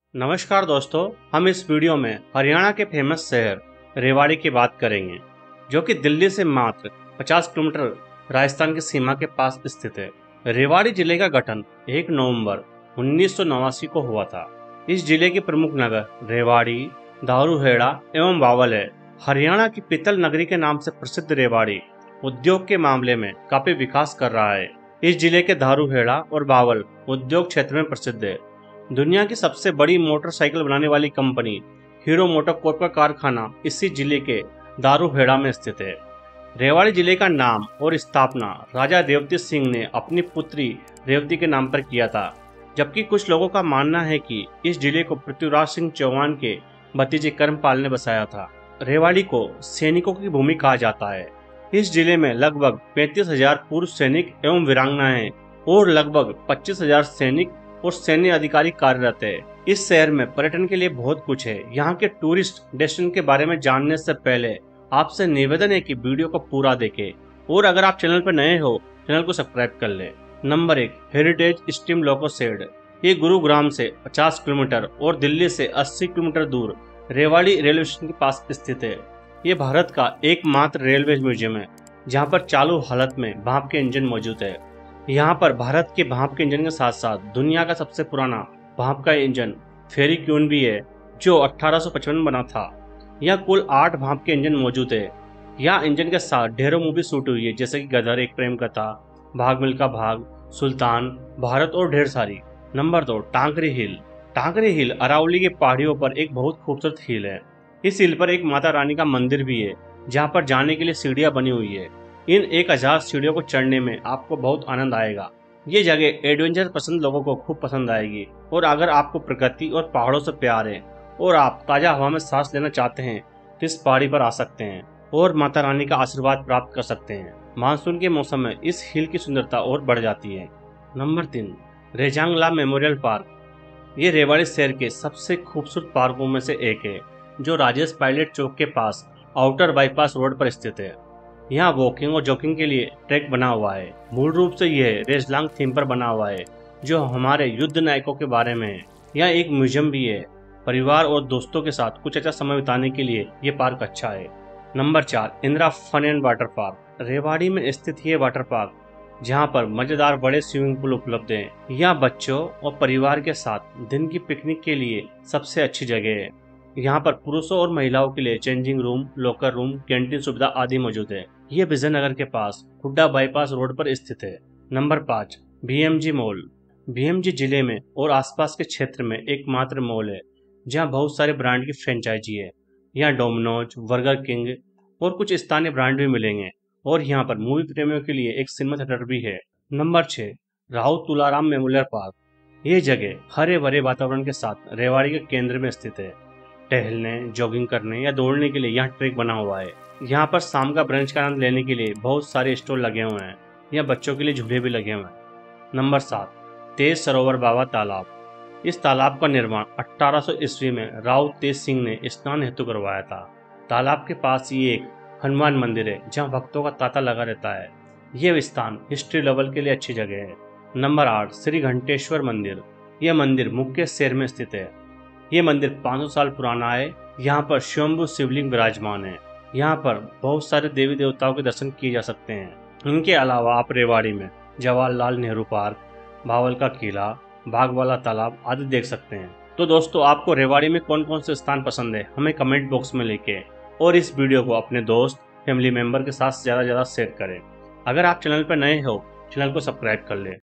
नमस्कार दोस्तों, हम इस वीडियो में हरियाणा के फेमस शहर रेवाड़ी की बात करेंगे, जो कि दिल्ली से मात्र 50 किलोमीटर राजस्थान की सीमा के पास स्थित है। रेवाड़ी जिले का गठन 1 नवंबर 1989 को हुआ था। इस जिले के प्रमुख नगर रेवाड़ी, दारूहेड़ा एवं बावल है। हरियाणा की पीतल नगरी के नाम से प्रसिद्ध रेवाड़ी उद्योग के मामले में काफी विकास कर रहा है। इस जिले के दारूहेड़ा और बावल उद्योग क्षेत्र में प्रसिद्ध है। दुनिया की सबसे बड़ी मोटरसाइकिल बनाने वाली कंपनी हीरो मोटोकॉर्प का कारखाना इसी जिले के दारूहेड़ा में स्थित है। रेवाड़ी जिले का नाम और स्थापना राजा रेवती सिंह ने अपनी पुत्री रेवती के नाम पर किया था, जबकि कुछ लोगों का मानना है कि इस जिले को पृथ्वीराज सिंह चौहान के भतीजे कर्मपाल ने बसाया था। रेवाड़ी को सैनिकों की भूमि कहा जाता है। इस जिले में लगभग 35,000 पूर्व सैनिक एवं वीरांगनाएं और लगभग 25,000 सैनिक और सैन्य अधिकारी कार्यरत है। इस शहर में पर्यटन के लिए बहुत कुछ है। यहाँ के टूरिस्ट डेस्टिनेशन के बारे में जानने से पहले आपसे निवेदन है कि वीडियो को पूरा देखें, और अगर आप चैनल पर नए हो चैनल को सब्सक्राइब कर ले। Number 1, heritage steam loco shed. ये गुरुग्राम से 50 किलोमीटर और दिल्ली से 80 किलोमीटर दूर रेवाड़ी रेलवे स्टेशन के पास स्थित है। ये भारत का एकमात्र रेलवे म्यूजियम है जहाँ पर चालू हालत में भाप के इंजन मौजूद है। यहाँ पर भारत के भाप के इंजन के साथ साथ दुनिया का सबसे पुराना भाप का इंजन फेरी क्यून भी है, जो 1855 में बना था। यहाँ कुल 8 भाप के इंजन मौजूद है। यहाँ इंजन के साथ ढेरों मूवी शूट हुई है, जैसे कि गदर, एक प्रेम कथा, भाग मिल्खा भाग, सुल्तान, भारत और ढेर सारी। नंबर 2, टांकरी हिल। टांकरी हिल अरावली की पहाड़ियों पर एक बहुत खूबसूरत हिल है। इस हिल पर एक माता रानी का मंदिर भी है, जहाँ पर जाने के लिए सीढ़ियाँ बनी हुई है। इन 1000 सीढ़ियों को चढ़ने में आपको बहुत आनंद आएगा। ये जगह एडवेंचर पसंद लोगों को खूब पसंद आएगी, और अगर आपको प्रकृति और पहाड़ों से प्यार है और आप ताजा हवा में सांस लेना चाहते हैं तो इस पहाड़ी पर आ सकते हैं और माता रानी का आशीर्वाद प्राप्त कर सकते हैं। मानसून के मौसम में इस हिल की सुंदरता और बढ़ जाती है। Number 3, Rezangla memorial park. ये रेवाड़ी शहर के सबसे खूबसूरत पार्कों में से एक है, जो राजेश पायलट चौक के पास आउटर बाईपास रोड पर स्थित है। यहाँ वॉकिंग और जॉगिंग के लिए ट्रैक बना हुआ है। मूल रूप से यह रेजलांग थीम पर बना हुआ है, जो हमारे युद्ध नायकों के बारे में है। यहाँ एक म्यूजियम भी है। परिवार और दोस्तों के साथ कुछ अच्छा समय बिताने के लिए ये पार्क अच्छा है। Number 4, Indira fun and water park. Rewari में स्थित ये वाटर पार्क, जहाँ पर मजेदार बड़े स्विमिंग पूल उपलब्ध हैं। यहाँ बच्चों और परिवार के साथ दिन की पिकनिक के लिए सबसे अच्छी जगह है। यहाँ पर पुरुषों और महिलाओं के लिए changing room, locker room, canteen सुविधा आदि मौजूद है। ये विजयनगर के पास हुड्डा बाईपास रोड पर स्थित है। Number 5, BMG mall. बीएमजी जिले में और आसपास के क्षेत्र में एकमात्र मॉल है जहाँ बहुत सारे ब्रांड की फ्रेंचाइजी है। यहाँ डोमिनोज, बर्गर किंग और कुछ स्थानीय ब्रांड भी मिलेंगे, और यहाँ पर मूवी प्रेमियों के लिए एक सिनेमा थिएटर भी है। Number 6, Rao Tularam memorial park. ये जगह हरे भरे वातावरण के साथ रेवाड़ी के केंद्र में स्थित है। टहलने, जॉगिंग करने या दौड़ने के लिए यहाँ ट्रैक बना हुआ है। यहाँ पर शाम का ब्रंच का आनंद लेने के लिए बहुत सारे स्टॉल लगे हुए हैं। यहाँ बच्चों के लिए झूले भी लगे हुए हैं। नंबर 7, तेज सरोवर बाबा तालाब। इस तालाब का निर्माण 1800 ईस्वी में राव तेज सिंह ने स्नान हेतु करवाया था। तालाब के पास ही एक हनुमान मंदिर है, जहाँ भक्तों का तांता लगा रहता है। यह स्थान हिस्ट्री लेवल के लिए अच्छी जगह है। नंबर 8, श्री घंटेश्वर मंदिर। यह मंदिर मुख्य शहर में स्थित है। ये मंदिर 500 साल पुराना है। यहाँ पर स्वयंभू शिवलिंग विराजमान है। यहाँ पर बहुत सारे देवी देवताओं के दर्शन किए जा सकते हैं। इनके अलावा आप रेवाड़ी में जवाहरलाल नेहरू पार्क, भावल का किला, बागवाला तालाब आदि देख सकते हैं। तो दोस्तों, आपको रेवाड़ी में कौन कौन से स्थान पसंद है हमें कमेंट बॉक्स में लिखें, और इस वीडियो को अपने दोस्त, फैमिली मेंबर के साथ ज़्यादा से ज़्यादा शेयर करें। अगर आप चैनल पर नए हो चैनल को सब्सक्राइब कर लें।